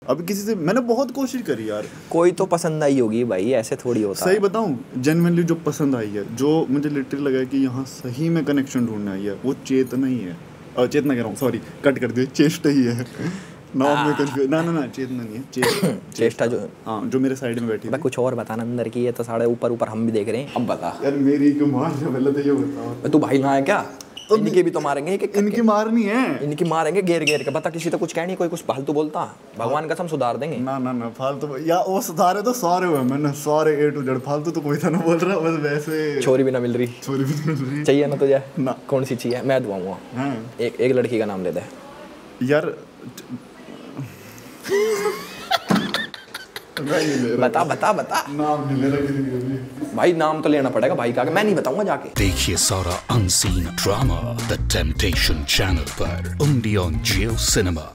अब किसी से मैंने बहुत कोशिश करी यार, कोई तो पसंद आई होगी भाई, ऐसे थोड़ी होता सही है। बताऊं, जेन्युइनली जो पसंद आई है, जो मुझे लिटरली लगा कि यहाँ सही में कनेक्शन ढूंढना आई है, वो चेतना ही है। चेतना कह रहा हूँ, सॉरी, कट कर दिया, चेष्टा ही है। नाम में कंफ्यूज, ना चेतना नहीं है, चेष्टा जो, हाँ, जो मेरे साइड में बैठी थी। कुछ और बताना अंदर की, है तो साढ़े ऊपर ऊपर हम भी देख रहे हैं। अब बता यार मेरी क्यों मार रहा है, पहले तो ये बताओ। तू भाई ना है क्या? तो इनकी भी तो मारेंगे, इनकी मारनी है, इनकी मारेंगे घेर घेर के। बता, किसी तो कुछ कह नहीं, कोई कुछ फालतू बोलता, भगवान कसम सुधार देंगे। ना फालतू, या वो सुधारे तो सारे हुए, मैंने सारे A to Z, फालतू तो कोई था ना बोल रहा, बस वैसे। छोरी भी ना मिल रही, छोरी भी नहीं मिल रही चाहिए ना तुझे? ना। कौन सी चाहिए, मैं दुआऊंगा। हाँ एक लड़की का नाम ले दे यार। बता बता बता, नाम नहीं ले रहा किसी का भी। भाई नाम तो लेना पड़ेगा भाई का, मैं नहीं बताऊंगा जाके। देखिए सारा unseen drama the temptation channel पर, ओनली ऑन जियो सिनेमा।